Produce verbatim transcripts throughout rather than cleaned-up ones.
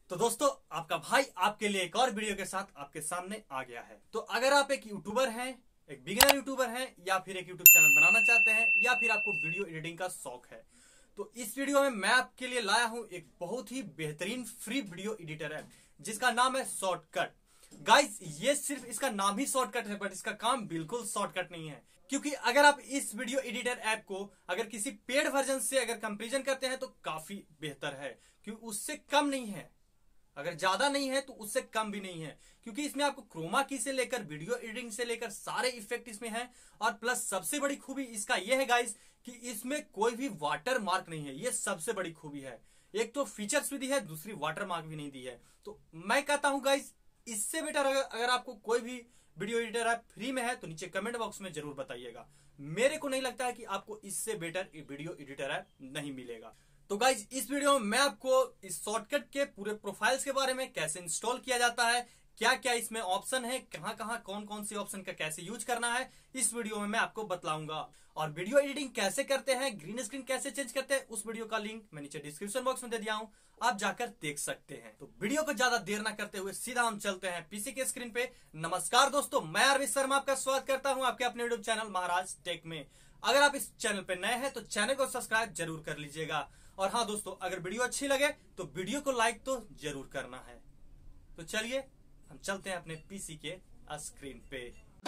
तो दोस्तों आपका भाई आपके लिए एक और वीडियो के साथ आपके सामने आ गया है। तो अगर आप एक यूट्यूबर हैं, एक बिगिनर यूट्यूबर हैं, या फिर एक यूट्यूब चैनल बनाना चाहते हैं, या फिर आपको वीडियो एडिटिंग का शौक है, तो इस वीडियो में मैं आपके लिए लाया हूं एक बहुत ही बेहतरीन फ्री वीडियो एडिटर है जिसका नाम है शॉर्टकट। गाइस ये सिर्फ इसका नाम ही शॉर्टकट है, बट इसका काम बिल्कुल शॉर्टकट नहीं है। क्योंकि अगर आप इस वीडियो एडिटर ऐप को अगर किसी पेड वर्जन से अगर कंपैरिजन करते हैं तो काफी बेहतर है, क्योंकि उससे कम नहीं है। अगर ज्यादा नहीं है तो उससे कम भी नहीं है, क्योंकि इसमें आपको क्रोमा की से लेकर वीडियो एडिटिंग से लेकर सारे इफेक्ट इसमें हैं। और प्लस सबसे बड़ी खूबी इसका यह है गाइस कि इसमें कोई भी वाटर मार्क नहीं है। ये सबसे बड़ी खूबी है। एक तो फीचर्स भी दी है, दूसरी वाटर मार्क भी नहीं दी है। तो मैं कहता हूं गाइस इससे बेटर अगर, अगर आपको कोई भी वीडियो एडिटर ऐप फ्री में है तो नीचे कमेंट बॉक्स में जरूर बताइएगा। मेरे को नहीं लगता है कि आपको इससे बेटर वीडियो एडिटर ऐप नहीं मिलेगा। तो गाइज इस वीडियो में मैं आपको इस शॉर्टकट के पूरे प्रोफाइल्स के बारे में, कैसे इंस्टॉल किया जाता है, क्या क्या इसमें ऑप्शन है, कहां कहां कौन कौन सी ऑप्शन का कैसे यूज करना है, इस वीडियो में मैं आपको बतलाऊंगा। और वीडियो एडिटिंग कैसे करते हैं, ग्रीन स्क्रीन कैसे चेंज करते हैं, उस वीडियो का लिंक मैं नीचे डिस्क्रिप्शन बॉक्स में दे दिया हूं, आप जाकर देख सकते हैं। तो वीडियो को ज्यादा देर ना करते हुए सीधा हम चलते हैं पीसी के स्क्रीन पे। नमस्कार दोस्तों, मैं अरविंद शर्मा आपका स्वागत करता हूं आपके अपने यूट्यूब चैनल महाराज टेक में। अगर आप इस चैनल पे नए हैं तो चैनल को सब्सक्राइब जरूर कर लीजिएगा। और हाँ दोस्तों, अगर वीडियो अच्छी लगे तो वीडियो को लाइक तो जरूर करना है। तो चलिए हम चलते हैं अपने पीसी के स्क्रीन पे।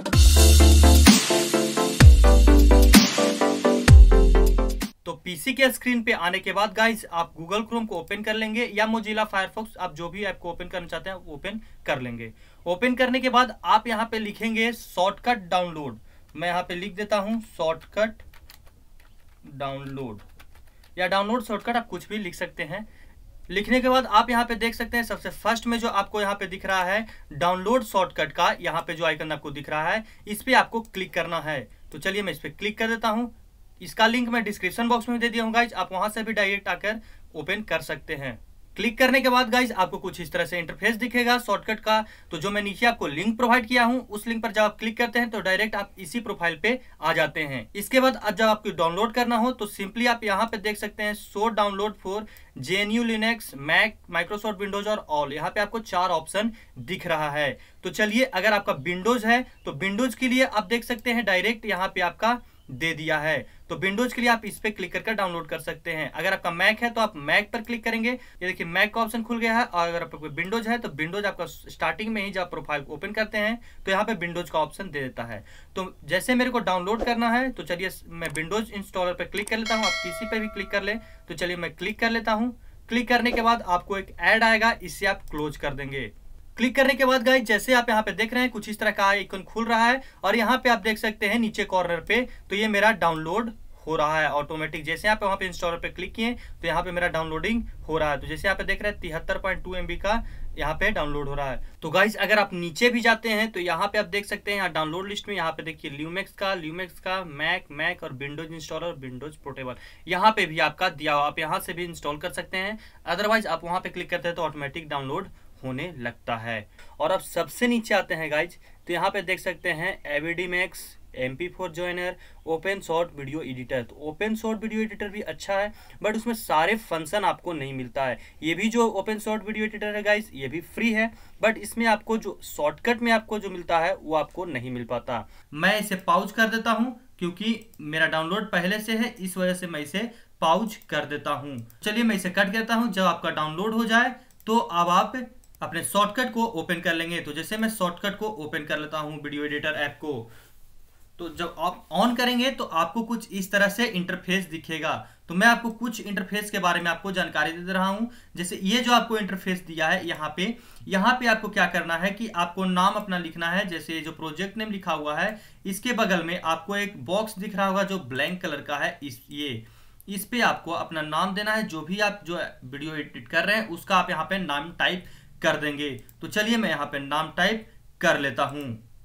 तो पीसी के स्क्रीन पे आने के बाद गाइस आप गूगल क्रोम को ओपन कर लेंगे, या मोजिला फायरफॉक्स, आप जो भी ऐप को ओपन करना चाहते हैं ओपन कर लेंगे। ओपन करने के बाद आप यहाँ पे लिखेंगे शॉर्टकट डाउनलोड। मैं यहाँ पे लिख देता हूँ शॉर्टकट डाउनलोड, या डाउनलोड शॉर्टकट, आप कुछ भी लिख सकते हैं। लिखने के बाद आप यहाँ पे देख सकते हैं सबसे फर्स्ट में जो आपको यहाँ पे दिख रहा है डाउनलोड शॉर्टकट का, यहाँ पे जो आइकन आपको दिख रहा है इस पे आपको क्लिक करना है। तो चलिए मैं इस पे क्लिक कर देता हूँ। इसका लिंक मैं डिस्क्रिप्शन बॉक्स में दे दिया हूँ गाइज, आप वहां से भी डायरेक्ट आकर ओपन कर सकते हैं। क्लिक करने के बाद गाइज आपको कुछ इस तरह से इंटरफेस दिखेगा शॉर्टकट का। तो जो मैं नीचे आपको लिंक प्रोवाइड किया हूं उस लिंक पर जब आप क्लिक करते हैं तो डायरेक्ट आप इसी प्रोफाइल पे आ जाते हैं। इसके बाद जब आपको डाउनलोड करना हो तो सिंपली आप यहां पे देख सकते हैं show download for GNU Linux, Mac, Microsoft Windows और ऑल। यहाँ पे आपको चार ऑप्शन दिख रहा है। तो चलिए अगर आपका विंडोज है तो विंडोज के लिए आप देख सकते हैं डायरेक्ट यहाँ पे आपका दे दिया है। तो विंडोज के लिए आप इस पे क्लिक करके डाउनलोड कर सकते हैं। अगर आपका मैक है तो आप मैक पर क्लिक करेंगे, ये देखिए मैक का ऑप्शन खुल गया है। और अगर आपका विंडोज है तो विंडोज आपका स्टार्टिंग में ही जब प्रोफाइल ओपन करते हैं तो यहाँ पे विंडोज का ऑप्शन दे देता है। तो जैसे मेरे को डाउनलोड करना है तो चलिए मैं विंडोज इंस्टॉलर पर क्लिक कर लेता हूँ। आप किसी पे भी क्लिक कर ले, तो चलिए मैं क्लिक कर लेता हूँ। क्लिक करने के बाद आपको एक ऐड आएगा, इससे आप क्लोज कर देंगे। क्लिक करने के बाद गाइस जैसे आप यहाँ पे देख रहे हैं कुछ इस तरह का आइकन खुल रहा है, और यहाँ पे आप देख सकते हैं नीचे कॉर्नर पे तो ये मेरा डाउनलोड हो रहा है ऑटोमेटिक। जैसे यहाँ पे वहाँ पे इंस्टॉलर पे क्लिक किए तो यहाँ पे मेरा डाउनलोडिंग हो रहा है। तो जैसे यहाँ पे देख रहे हैं तिहत्तर पॉइंट टू एम बी का यहाँ पे डाउनलोड हो रहा है। तो गाइस अगर आप नीचे भी जाते हैं तो यहाँ पे आप देख सकते हैं यहाँ डाउनलोड लिस्ट में यहाँ पे देखिए ल्यूमेक्स का, ल्यूमेक्स का, मैक, मैक और विंडोज इंस्टॉलर, विंडोज पोर्टेबल, यहाँ पे भी आपका दिया हुआ, आप यहाँ से भी इंस्टॉल कर सकते हैं। अदरवाइज आप वहाँ पे क्लिक करते हैं तो ऑटोमेटिक डाउनलोड होने लगता है। और अब सबसे नीचे आते हैं गाइज तो यहाँ पे देख सकते हैं Avidemux, M P four joiner, open shot video editor. तो ओपन शॉर्ट वीडियो एडिटर भी अच्छा है, बट उसमें सारे फंक्शन आपको नहीं मिलता है। ये भी जो ओपन शॉर्ट वीडियो एडिटर है गाइज ये भी फ्री है, बट इसमें आपको जो शॉर्टकट में आपको जो मिलता है वो आपको नहीं मिल पाता। मैं इसे पाउज कर देता हूँ क्योंकि मेरा डाउनलोड पहले से है, इस वजह से मैं इसे पाउज कर देता हूँ। चलिए मैं इसे कट करता हूँ। जब आपका डाउनलोड हो जाए तो अब आप अपने शॉर्टकट को ओपन कर लेंगे। तो जैसे मैं शॉर्टकट को ओपन कर लेता हूं वीडियो एडिटर ऐप को, तो जब आप ऑन करेंगे तो आपको कुछ इस तरह से इंटरफेस दिखेगा। तो मैं आपको कुछ इंटरफेस के बारे में आपको जानकारी दे रहा हूं। जैसे ये जो आपको इंटरफेस दिया है यहाँ पे यहाँ पे आपको क्या करना है कि आपको नाम अपना लिखना है। जैसे जो प्रोजेक्ट नेम लिखा हुआ है इसके बगल में आपको एक बॉक्स दिख रहा होगा जो ब्लैंक कलर का है, इस ये इस पे आपको अपना नाम देना है। जो भी आप जो वीडियो एडिट कर रहे हैं उसका आप यहाँ पे नाम टाइप कर देंगे। तो चलिए मैं यहाँ पे नाम टाइप कर लेता हूं।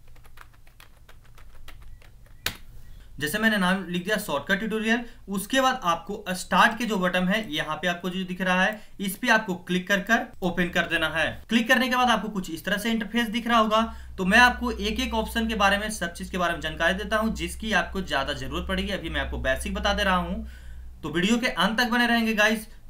जैसे मैंने नाम लिख दिया शॉर्टकट ट्यूटोरियल, उसके बाद आपको स्टार्ट के जो बटन है यहाँ पे आपको जो दिख रहा है इस पे आपको क्लिक कर कर ओपन कर देना है। क्लिक करने के बाद आपको कुछ इस तरह से इंटरफेस दिख रहा होगा। तो मैं आपको एक एक ऑप्शन के बारे में, सब चीज के बारे में जानकारी देता हूँ जिसकी आपको ज्यादा जरूरत पड़ेगी। अभी मैं आपको बेसिक बता दे रहा हूँ, तो वीडियो के अंत तक बने रहेंगे गाइस,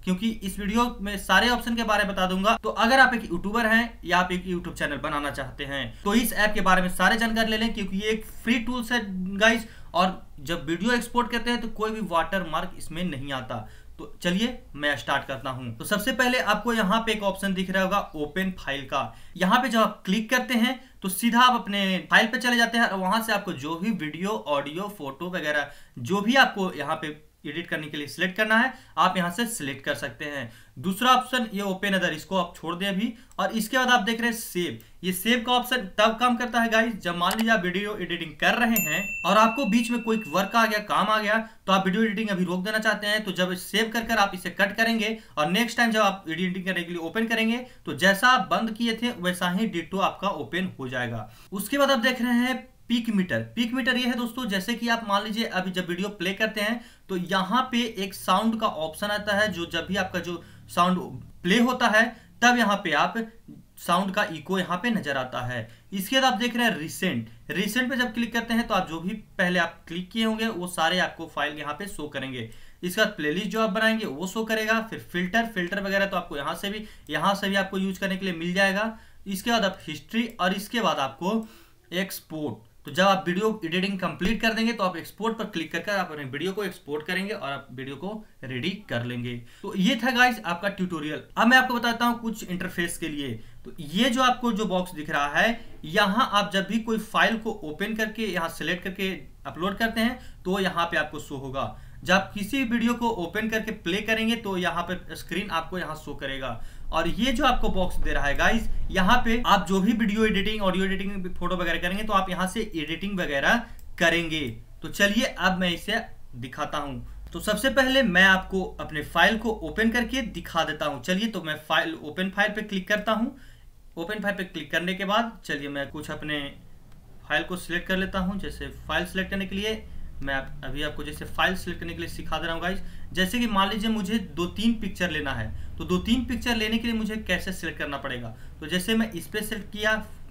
क्योंकि इस वीडियो में सारे ऑप्शन के बारे में बता दूंगा। तो अगर आप एक यूट्यूबर हैं या आप एक यूट्यूब चैनल बनाना चाहते हैं तो इस ऐप के बारे में सारे जानकारी ले लें, क्योंकि ये एक फ्री टूल्स है गाइस, और जब वीडियो एक्सपोर्ट करते हैं तो कोई भी वाटर मार्क इसमें नहीं आता। तो चलिए मैं स्टार्ट करता हूं। तो सबसे पहले आपको यहाँ पे एक ऑप्शन दिख रहा होगा ओपन फाइल का। यहाँ पे जब आप क्लिक करते हैं तो सीधा आप अपने फाइल पे चले जाते हैं और वहां से आपको जो भी वीडियो, ऑडियो, फोटो वगैरह जो भी आपको यहाँ पे एडिट करने के लिए सिलेक्ट करना है आप यहां से सिलेक्ट कर सकते हैं। दूसरा ऑप्शन ये ओपन अदर, इसको आप छोड़ दें अभी। और इसके बाद आप देख रहे हैं सेव। ये सेव का ऑप्शन तब काम करता है गाइस जब मान लीजिए आप वीडियो एडिटिंग कर रहे हैं और आपको बीच में कोई वर्क आ गया, काम आ गया, तो आप वीडियो एडिटिंग अभी रोक देना चाहते हैं। तो जब सेव कर कर आप इसे कट करेंगे और नेक्स्ट टाइम जब आप वीडियो एडिटिंग करने के लिए ओपन करेंगे तो जैसा आप बंद किए थे वैसा ही डिटो आपका ओपन हो जाएगा। उसके बाद आप देख रहे हैं पिक मीटर। पिक मीटर ये है दोस्तों, जैसे कि आप मान लीजिए अभी जब वीडियो प्ले करते हैं तो यहाँ पे एक साउंड का ऑप्शन आता है, जो जब भी आपका जो साउंड प्ले होता है तब यहाँ पे आप साउंड का इको यहाँ पे नजर आता है। इसके बाद आप देख रहे हैं रिसेंट। रिसेंट पे जब क्लिक करते हैं तो आप जो भी पहले आप क्लिक किए होंगे वो सारे आपको फाइल यहाँ पे शो करेंगे। इसके बाद प्लेलिस्ट जो आप बनाएंगे वो शो करेगा। फिर फिल्टर फिल्टर वगैरह तो आपको यहाँ से भी यहाँ से भी आपको यूज करने के लिए मिल जाएगा। इसके बाद आप हिस्ट्री और इसके बाद आपको एक्सपोर्ट। तो जब आप वीडियो एडिटिंग कंप्लीट कर देंगे तो आप एक्सपोर्ट पर क्लिक करके आप अपने वीडियो को एक्सपोर्ट करेंगे और आप वीडियो को रेडी कर लेंगे। तो ये था गाइस आपका ट्यूटोरियल। अब मैं आपको बताता हूँ कुछ इंटरफेस के लिए। तो ये जो आपको जो बॉक्स दिख रहा है, यहाँ आप जब भी कोई फाइल को ओपन करके यहाँ सिलेक्ट करके अपलोड करते हैं तो यहाँ पे आपको शो होगा। जब आप किसी वीडियो को ओपन करके प्ले करेंगे तो यहाँ पे स्क्रीन आपको यहाँ शो करेगा। और ये जो आपको बॉक्स दे रहा है गाइस, यहाँ पे आप जो भी video editing, audio editing, photo वगैरह करेंगे तो आप यहाँ से एडिटिंग वगैरह करेंगे। तो चलिए अब मैं इसे दिखाता हूँ। तो सबसे पहले मैं आपको अपने फाइल को ओपन करके दिखा देता हूँ। चलिए तो मैं फाइल ओपन फाइल पे क्लिक करता हूँ। ओपन फाइल पे क्लिक करने के बाद चलिए मैं कुछ अपने फाइल को सिलेक्ट कर लेता हूँ। जैसे फाइल सिलेक्ट करने के लिए मैं अभी आपको जैसे फाइल सिलेक्ट करने के लिए सिखा दे रहा हूँ गाइस। जैसे कि मान लीजिए मुझे दो तीन पिक्चर लेना है, तो दो तीन पिक्चर लेने के लिए मुझे कैसे सिलेक्ट करना पड़ेगा। तो जैसे मैं इस पे सिलेक्ट किया,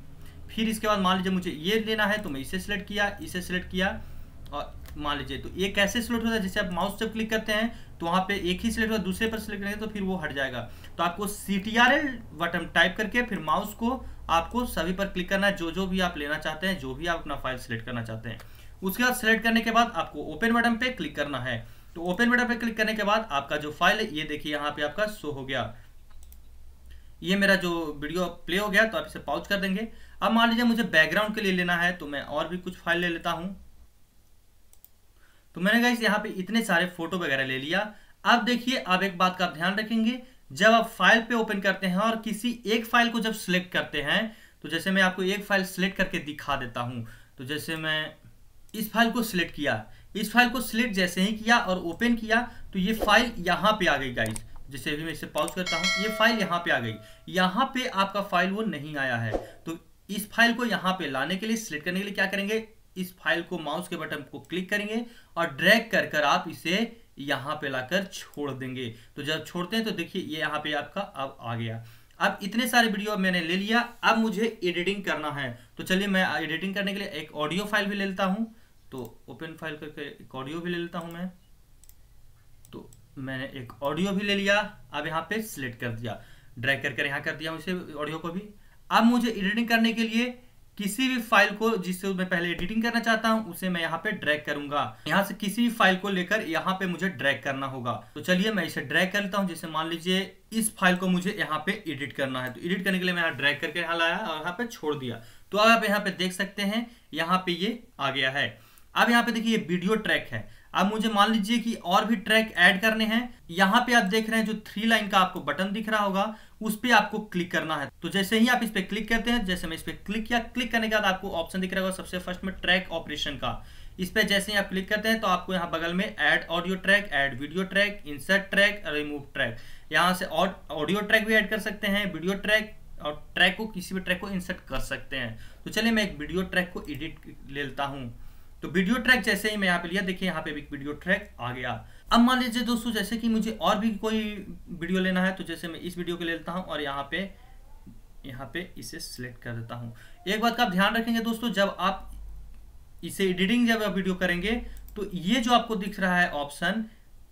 फिर इसके बाद मान लीजिए मुझे ये लेना है तो मैं इसे सिलेक्ट किया, इसे सिलेक्ट किया और मान लीजिए तो ये कैसे सिलेक्ट होता है। जैसे आप माउस जब क्लिक करते हैं तो वहाँ पे एक ही सिलेक्ट होगा, दूसरे पर सिलेक्ट करेंगे तो फिर वो हट जाएगा। तो आपको C T R L button type करके फिर माउस को आपको सभी पर क्लिक करना है, जो जो भी आप लेना चाहते हैं, जो भी आप अपना फाइल सिलेक्ट करना चाहते हैं। उसके बाद सिलेक्ट करने के बाद आपको ओपन बटन पे क्लिक करना है। तो ओपन बटन पे क्लिक करने के बाद आपका जो फाइल है ये देखिए यहाँ पे आपका शो हो गया। ये मेरा जो वीडियो प्ले हो गया, तो आप इसे पॉज कर देंगे। अब मान लीजिए मुझे बैकग्राउंड के लिए लेना है तो मैं और भी कुछ फाइल ले लेता हूं। तो मैंने गाइस यहाँ पे इतने सारे फोटो वगैरह ले लिया। अब देखिए, अब एक बात का आप ध्यान रखेंगे, जब आप फाइल पे ओपन करते हैं और किसी एक फाइल को जब सिलेक्ट करते हैं, तो जैसे मैं आपको एक फाइल सिलेक्ट करके दिखा देता हूं। तो जैसे मैं इस फाइल को सिलेक्ट किया, इस फाइल को सिलेक्ट जैसे ही किया और ओपन किया तो ये फाइल यहाँ पे आ गई गाइस। जैसे अभी मैं इसे पॉज करता हूँ, ये फाइल यहाँ पे आ गई। यहाँ पे आपका फाइल वो नहीं आया है, तो इस फाइल को यहाँ पे लाने के लिए, सिलेक्ट करने के लिए क्या करेंगे, इस फाइल को माउस के बटन को क्लिक करेंगे और ड्रैग कर कर आप इसे यहाँ पे लाकर छोड़ देंगे। तो जब छोड़ते हैं तो देखिए ये यहाँ पे आपका अब आ गया। अब इतने सारे वीडियो मैंने ले लिया, अब मुझे एडिटिंग करना है। तो चलिए मैं एडिटिंग करने के लिए एक ऑडियो फाइल भी ले लेता हूँ। तो ओपन फाइल करके एक ऑडियो भी ले लेता हूं मैं। तो मैंने एक ऑडियो भी ले लिया, अब यहाँ पे सिलेक्ट कर दिया, ड्रैग करके यहाँ कर दिया इसे ऑडियो को भी। अब मुझे एडिटिंग करने के लिए किसी भी फाइल को जिससे मैं पहले एडिटिंग करना चाहता हूं उसे मैं यहाँ पे ड्रैग करूंगा। यहाँ से किसी भी फाइल को लेकर यहाँ पे मुझे ड्रैग करना होगा। तो चलिए मैं इसे ड्रैग कर लेता हूँ। जैसे मान लीजिए इस फाइल को मुझे यहाँ पे एडिट करना है, तो एडिट करने के लिए मैं यहाँ ड्रैग करके यहाँ लाया और यहाँ पे छोड़ दिया। तो अब आप यहाँ पे देख सकते हैं यहाँ पे ये आ गया है। अब यहाँ पे देखिए ये वीडियो ट्रैक है। अब मुझे मान लीजिए कि और भी ट्रैक ऐड करने हैं। यहाँ पे आप देख रहे हैं जो थ्री लाइन का आपको बटन दिख रहा होगा, उस पे आपको क्लिक करना है। तो जैसे ही आप इस पे क्लिक करते हैं, जैसे मैं इस पे क्लिक किया, क्लिक करने के बाद आपको ऑप्शन दिख रहा होगा सबसे फर्स्ट में ट्रैक ऑपरेशन का। इस पे जैसे ही आप क्लिक करते हैं तो आपको यहाँ बगल में add audio track, add video track, insert track, remove track, यहाँ से ऑडियो ट्रैक भी ऐड कर सकते हैं, वीडियो ट्रैक और ट्रैक को किसी भी ट्रैक को इंसर्ट कर सकते हैं। तो चलिए मैं एक वीडियो ट्रैक को एडिट ले लेता हूँ। तो वीडियो ट्रैक जैसे ही मैं यहाँ पे लिया, देखिए यहाँ पे भी वीडियो ट्रैक आ गया। अब मान लीजिए दोस्तों जैसे कि मुझे और भी कोई वीडियो लेना है, तो जैसे मैं इस वीडियो को ले लेता हूँ और यहाँ पे यहाँ पे इसे सिलेक्ट कर देता हूँ। एक बात का आप ध्यान रखेंगे दोस्तों, जब आप इसे एडिटिंग जब आप वीडियो करेंगे तो ये जो आपको दिख रहा है ऑप्शन,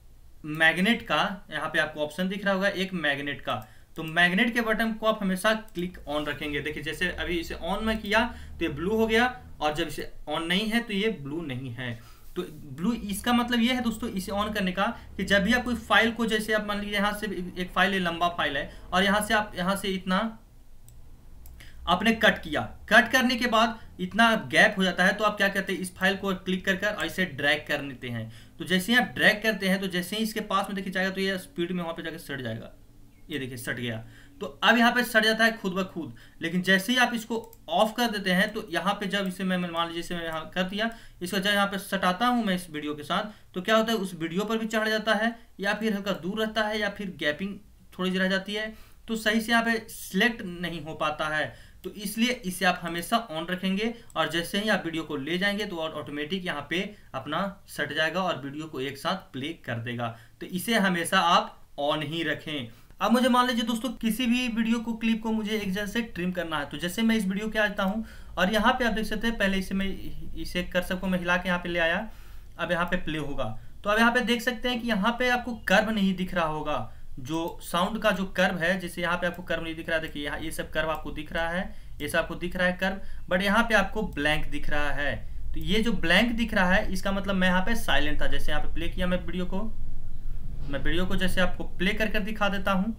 मैग्नेट का यहाँ पे आपको ऑप्शन दिख रहा होगा, एक मैग्नेट का। तो मैग्नेट के बटन को आप हमेशा क्लिक ऑन रखेंगे। देखिए जैसे अभी इसे ऑन में किया तो ये ब्लू हो गया, और जब इसे ऑन नहीं है तो ये ब्लू नहीं है। तो ब्लू इसका मतलब ये है दोस्तों इसे ऑन करने का कि जब भी आप कोई फाइल को, जैसे आप मान लीजिए यहाँ से एक फाइल है, लंबा फाइल है, और यहाँ से आप यहाँ से इतना आपने कट किया, कट करने के बाद इतना गैप हो जाता है, तो आप क्या करते हैं, इस फाइल को क्लिक कर कर ऐसे ड्रैग कर लेते हैं। तो जैसे ही आप ड्रैग करते हैं तो जैसे ही इसके पास में देखिए जाएगा तो ये स्पीड में वहां पे जाकर सट जाएगा। ये देखिए सट गया। तो अब यहाँ पे सट जाता है खुद ब खुद, लेकिन जैसे ही आप इसको ऑफ कर देते हैं तो यहाँ पे जब इसे मैं मान लीजिए इसे मैं यहाँ कर दिया, इसको जब यहाँ पे सटाता हूँ मैं इस वीडियो के साथ, तो क्या होता है उस वीडियो पर भी चढ़ जाता है, या फिर हल्का दूर रहता है, या फिर गैपिंग थोड़ी सी रह जाती है, तो सही से यहाँ पे सिलेक्ट नहीं हो पाता है। तो इसलिए इसे आप हमेशा ऑन रखेंगे, और जैसे ही आप वीडियो को ले जाएंगे तो ऑटोमेटिक यहाँ पे अपना सट जाएगा और वीडियो को एक साथ प्ले कर देगा। तो इसे हमेशा आप ऑन ही रखें। अब मुझे मान लीजिए दोस्तों किसी भी वीडियो को, क्लिप को मुझे एक जगह से ट्रिम करना है, तो जैसे मैं इस वीडियो के आता हूँ और यहाँ पे आप देख सकते हैं, पहले इसे मैं इसे कर्सर को मैं हिला के यहाँ पे ले आया, अब यहाँ पे प्ले होगा। तो अब यहाँ पे देख सकते हैं कि यहाँ पे आपको कर्व नहीं दिख रहा होगा, जो साउंड का जो कर्व है, जैसे यहाँ पे आपको कर्व नहीं दिख रहा है, देखिए यहाँ ये सब कर्व आपको दिख रहा है, ये सब आपको दिख रहा है कर्व, बट यहाँ पे आपको ब्लैंक दिख रहा है। तो ये जो ब्लैंक दिख रहा है इसका मतलब मैं यहाँ पे साइलेंट था। जैसे यहाँ पे प्ले किया मैं वीडियो को, मैं वीडियो को जैसे आपको प्ले कर कर दिखा देता हूँ,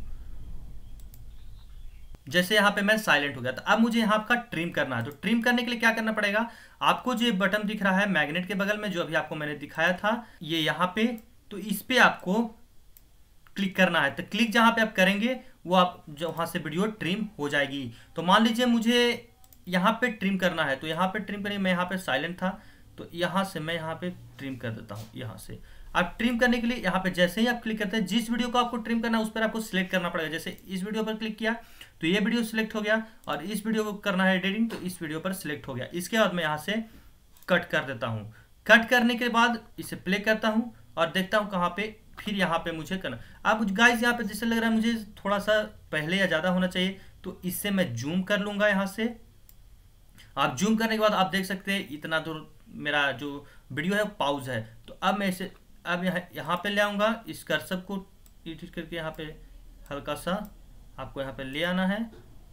जैसे यहाँ पे मैं साइलेंट हो गया। तो अब मुझे यहाँ का ट्रिम करना है। तो ट्रिम करने के लिए क्या करना पड़ेगा, आपको जो बटन दिख रहा है मैग्नेट के बगल में, जो अभी आपको मैंने दिखाया था, ये यहाँ पे, तो इस पे आपको क्लिक करना है। तो क्लिक जहां पे आप करेंगे वो आप जो वहां से वीडियो ट्रिम हो जाएगी। तो मान लीजिए मुझे यहाँ पे ट्रिम करना है, तो यहाँ पे ट्रिम करिए, मैं यहाँ पे साइलेंट था, तो यहाँ से मैं यहाँ पे ट्रिम कर देता हूँ। यहाँ से आप ट्रिम करने के लिए यहाँ पे जैसे ही आप क्लिक करते हैं, जिस वीडियो को आपको ट्रिम करना है उस पर आपको सिलेक्ट करना पड़ेगा। जैसे इस वीडियो पर क्लिक किया तो ये वीडियो सिलेक्ट हो गया, और इस वीडियो को करना है एडिटिंग तो इस वीडियो पर सिलेक्ट हो गया। इसके बाद मैं यहाँ से कट कर देता हूँ। कट करने के बाद इसे प्ले करता हूँ और देखता हूँ कहाँ पे, फिर यहाँ पे मुझे करना। अब गाइस यहाँ पे जैसे लग रहा है मुझे थोड़ा सा पहले या ज़्यादा होना चाहिए, तो इससे मैं जूम कर लूँगा। यहाँ से आप जूम करने के बाद आप देख सकते हैं इतना दूर मेरा जो वीडियो है पाउज है। तो अब मैं इसे अब यहाँ यहाँ पे ले आऊँगा, इस कर्सर को एडिट करके यहाँ पे हल्का सा आपको यहाँ पे ले आना है।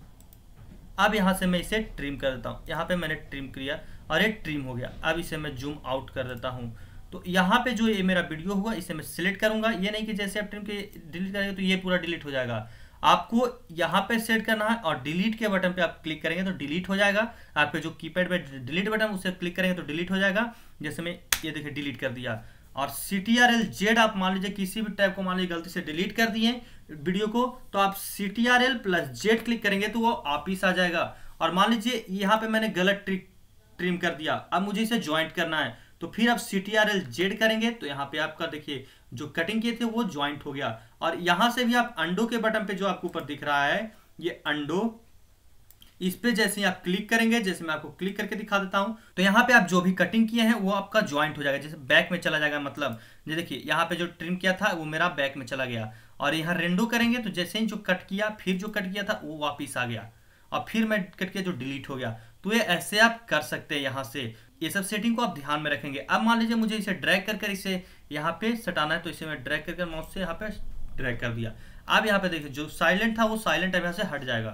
अब यहाँ से मैं इसे ट्रिम कर देता हूँ। यहाँ पे मैंने ट्रिम किया और ये ट्रिम हो गया। अब इसे मैं जूम आउट कर देता हूँ। तो यहाँ पे जो ये मेरा वीडियो हुआ इसे मैं सिलेक्ट करूंगा। ये नहीं कि जैसे आप ट्रिम के डिलीट करेंगे तो ये पूरा डिलीट हो जाएगा। आपको यहाँ पे सेट करना है और डिलीट के बटन पे आप क्लिक करेंगे तो डिलीट हो जाएगा। आपके जो कीपैड पे डिलीट बटन उसे क्लिक करेंगे तो डिलीट हो जाएगा। जैसे मैं ये देखिए डिलीट कर दिया। और C T R L Z आप मान लीजिए किसी भी टाइप को मान लीजिए गलती से डिलीट कर दिए वीडियो को, तो आप C T R L plus Z click करेंगे तो वो वापिस आ जाएगा। और मान लीजिए यहाँ पे मैंने गलत ट्रिम कर दिया, अब मुझे इसे ज्वाइंट करना है, तो फिर आप C T R L Z करेंगे तो यहाँ पे आपका देखिए जो कटिंग किए थे वो ज्वाइंट हो गया। और यहां से भी आप अंडो के बटन पे जो आपको ऊपर दिख रहा है ये अंडो, इस पे जैसे आप क्लिक करेंगे, जैसे मैं आपको क्लिक करके दिखा देता हूं, तो यहाँ पे आप जो भी कटिंग किए हैं वो आपका ज्वाइंट हो जाएगा। जैसे बैक में चला जाएगा, मतलब ये देखिए यहाँ पे जो ट्रिम किया था वो मेरा बैक में चला गया। और यहाँ रेंडो करेंगे तो जैसे ही जो कट किया फिर जो कट किया था वो वापिस आ गया, और फिर मैं कट किया जो डिलीट हो गया। तो ये ऐसे आप कर सकते हैं। यहाँ से ये सब सेटिंग को आप ध्यान में रखेंगे। अब मान लीजिए मुझे इसे ड्रैग कर कर इसे यहाँ पे सटाना है, तो इसे मैं ड्रैग कर कर माउस से यहाँ पे ड्रैग कर दिया। अब यहाँ पे देखिए जो साइलेंट था वो साइलेंट अब यहाँ से हट जाएगा,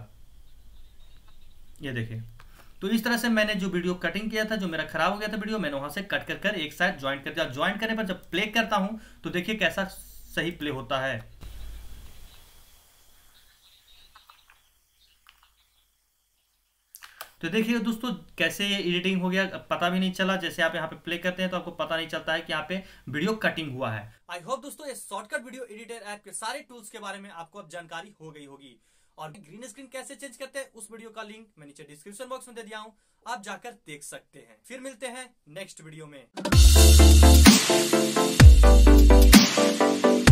ये देखिए। तो इस तरह से मैंने जो वीडियो कटिंग किया था, जो मेरा खराब हो गया था वीडियो, मैंने वहां से कट कर कर एक साथ ज्वाइंट कर दिया। ज्वाइंट करने पर जब प्ले करता हूं तो देखिए कैसा सही प्ले होता है। तो देखिए दोस्तों कैसे ये एडिटिंग हो गया, पता भी नहीं चला। जैसे आप यहाँ पे प्ले करते हैं तो आपको पता नहीं चलता है कि यहाँ पे वीडियो कटिंग हुआ है। आई होप दोस्तों ये शॉर्टकट वीडियो एडिटर ऐप के सारे टूल्स के बारे में आपको अब जानकारी हो गई होगी। और ग्रीन स्क्रीन कैसे चेंज करते हैं उस वीडियो का लिंक मैं नीचे डिस्क्रिप्शन बॉक्स में दे दिया हूं, आप जाकर देख सकते हैं। फिर मिलते हैं नेक्स्ट वीडियो में।